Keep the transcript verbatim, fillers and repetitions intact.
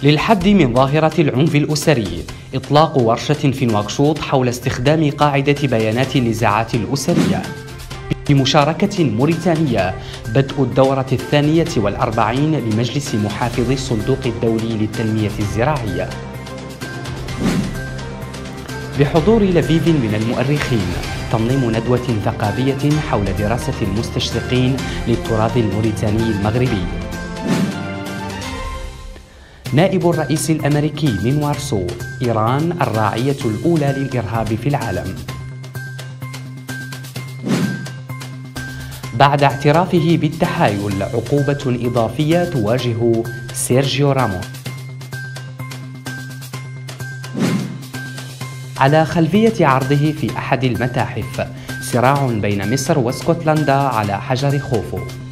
للحد من ظاهرة العنف الأسري، إطلاق ورشة في نواكشوط حول استخدام قاعدة بيانات النزاعات الأسرية. بمشاركة موريتانية، بدء الدورة الثانية والأربعين لمجلس محافظي الصندوق الدولي للتنمية الزراعية. بحضور لفيف من المؤرخين، تنظيم ندوة ثقافية حول دراسة المستشرقين للتراث الموريتاني المغربي. نائب الرئيس الأمريكي من وارسو: إيران الراعية الأولى للإرهاب في العالم. بعد اعترافه بالتحايل، عقوبة إضافية تواجه سيرجيو راموس. على خلفية عرضه في أحد المتاحف، صراع بين مصر واسكتلندا على حجر خوفو.